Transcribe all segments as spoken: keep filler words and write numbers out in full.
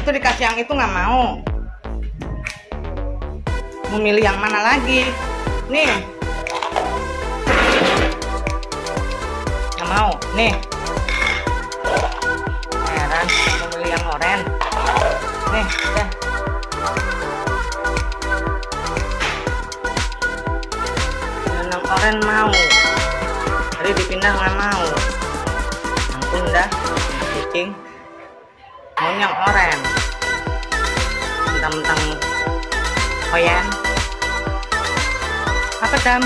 itu dikasih yang itu nggak mau. Memilih yang mana lagi? Nih. Nggak mau. Nih. Heran, memilih yang oranye. Nih, udah. Yang oranye mau. Tadi dipindah nggak mau. Ampun dah, kucing. Mau yang oranye. Mentang-mentang Oyen. Apa Dam?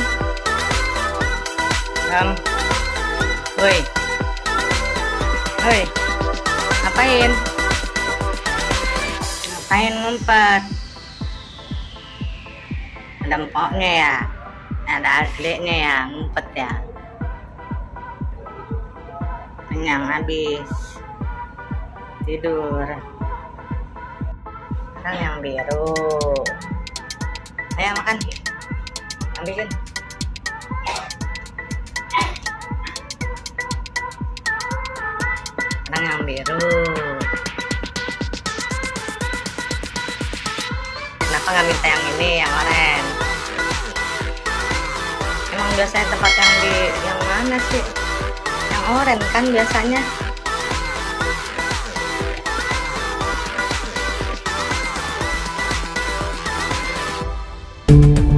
Dam. Woi. Woi. Ngapain? Ngapain ngumpet? Ada empoknya ya? Ada adiknya ya, ngumpet ya? Kenyang habis. Tidur. Sekarang yang biru. Ayo makan. Ambilin. Sekarang yang biru. Kenapa nggak minta yang ini, yang oranye? Emang biasanya tempat yang di yang mana sih? Yang oranye kan biasanya. Thank you.